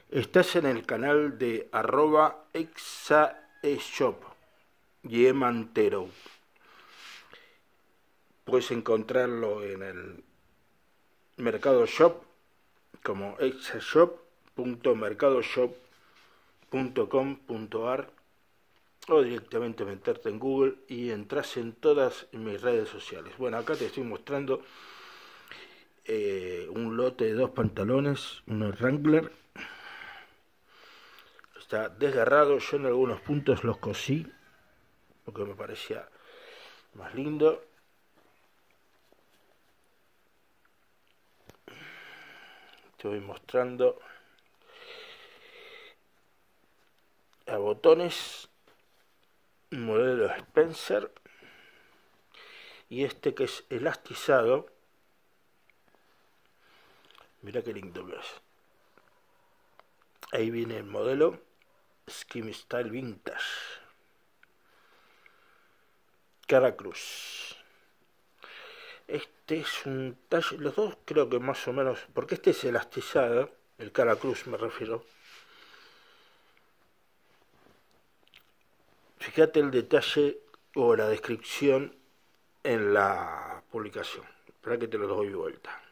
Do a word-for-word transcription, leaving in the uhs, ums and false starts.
Estás en el canal de arroba exaeshop y emantero. Puedes encontrarlo en el Mercado Shop como exashop punto mercadoshop punto com punto ar o directamente meterte en Google y entras en todas mis redes sociales. Bueno, acá te estoy mostrando eh, un lote de dos pantalones, unos Wrangler. Está desgarrado, yo en algunos puntos los cosí porque me parecía más lindo. Te voy mostrando a botones, un modelo Spencer, y este que es elastizado. Mira qué lindo que es. Ahí viene el modelo Skim Style Vintage Cara Cruz. Este es un talle, los dos creo que más o menos, porque este es elastizado, el Cara Cruz me refiero. Fíjate el detalle o la descripción en la publicación. Espera que te lo doy vuelta.